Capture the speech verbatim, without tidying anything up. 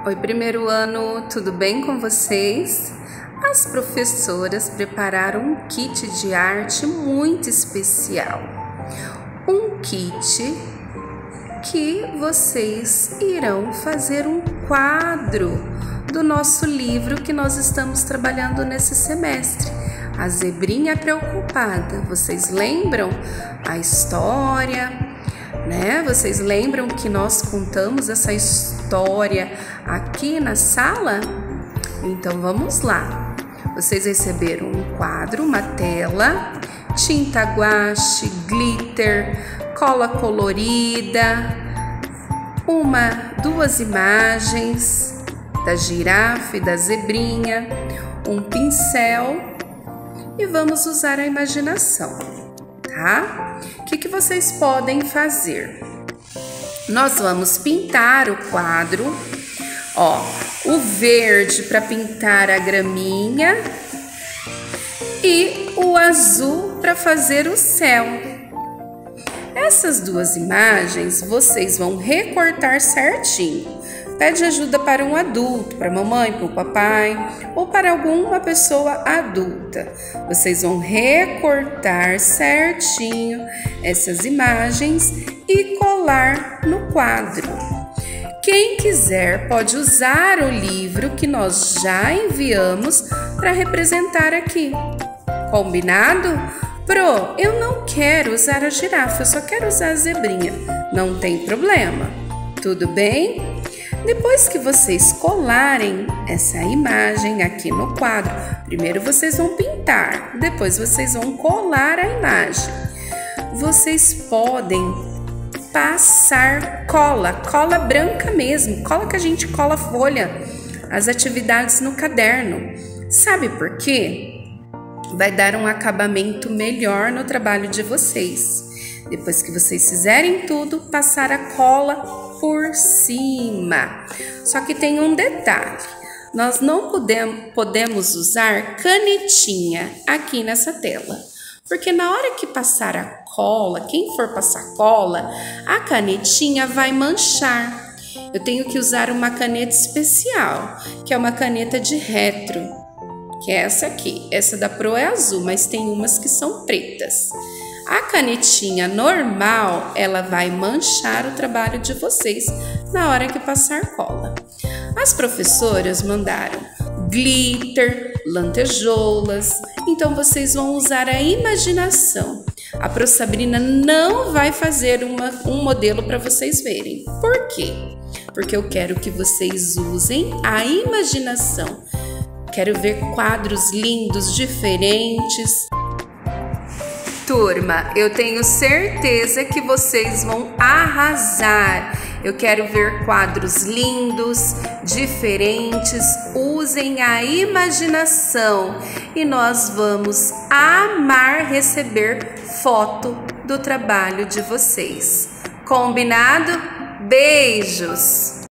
Oi, primeiro ano, tudo bem com vocês? As professoras prepararam um kit de arte muito especial. Um kit que vocês irão fazer um quadro do nosso livro que nós estamos trabalhando nesse semestre. A Zebrinha Preocupada. Vocês lembram a história, né? Vocês lembram que nós contamos essa história aqui na sala? Então vamos lá. Vocês receberam um quadro, uma tela, tinta guache, glitter, cola colorida, uma, duas imagens da girafa e da zebrinha, um pincel e vamos usar a imaginação, tá? O que que vocês podem fazer? Nós vamos pintar o quadro, ó, o verde para pintar a graminha e o azul para fazer o céu. Essas duas imagens vocês vão recortar certinho. Pede ajuda para um adulto, para a mamãe, para o papai ou para alguma pessoa adulta. Vocês vão recortar certinho essas imagens e colar no quadro. Quem quiser pode usar o livro que nós já enviamos para representar aqui. Combinado? Pro, eu não quero usar a girafa, eu só quero usar a zebrinha. Não tem problema. Tudo bem? Depois que vocês colarem essa imagem aqui no quadro, primeiro vocês vão pintar, depois vocês vão colar a imagem. Vocês podem passar cola, cola branca mesmo, cola que a gente cola folha, as atividades no caderno. Sabe por quê? Vai dar um acabamento melhor no trabalho de vocês. Depois que vocês fizerem tudo, passar a cola por cima. Só que tem um detalhe. Nós não podemos, podemos usar canetinha aqui nessa tela. Porque na hora que passar a cola, quem for passar cola, a canetinha vai manchar. Eu tenho que usar uma caneta especial, que é uma caneta de retro, que é essa aqui. Essa da Pro é azul, mas tem umas que são pretas. A canetinha normal, ela vai manchar o trabalho de vocês na hora que passar cola. As professoras mandaram glitter, lantejoulas, então vocês vão usar a imaginação. A Pro Sabrina não vai fazer uma, um modelo para vocês verem. Por quê? Porque eu quero que vocês usem a imaginação. Quero ver quadros lindos, diferentes. Turma, eu tenho certeza que vocês vão arrasar. Eu quero ver quadros lindos, diferentes. Usem a imaginação e nós vamos amar receber foto do trabalho de vocês. Combinado? Beijos!